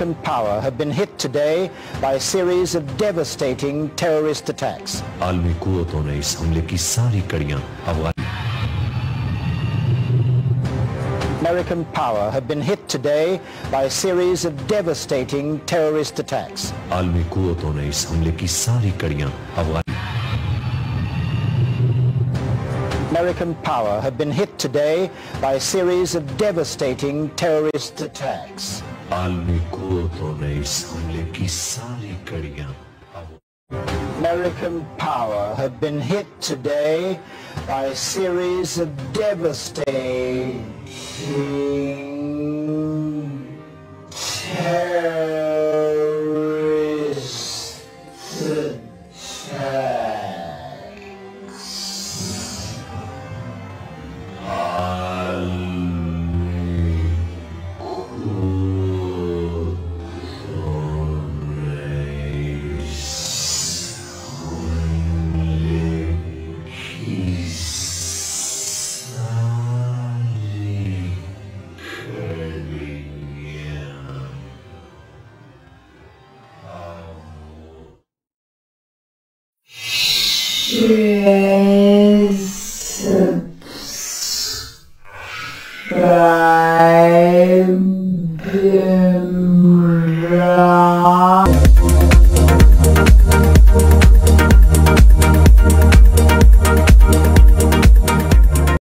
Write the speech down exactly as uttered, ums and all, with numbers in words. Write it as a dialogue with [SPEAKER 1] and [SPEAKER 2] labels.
[SPEAKER 1] American power have been hit today by a series of devastating terrorist attacks.
[SPEAKER 2] आलमी कुव्वतों ने इस हमले की सारी कड़ियां Afghan
[SPEAKER 1] American power have been hit today by a series of devastating terrorist attacks.
[SPEAKER 2] आलमी कुव्वतों ने इस हमले की सारी कड़ियां Afghan
[SPEAKER 1] American power have been hit today by a series of devastating terrorist attacks.
[SPEAKER 2] आलमी कुव्वतों ने इस हमले की सारी कड़ियां
[SPEAKER 1] American power have been hit today by a series of devastating terrorist attacks. Please subscribe.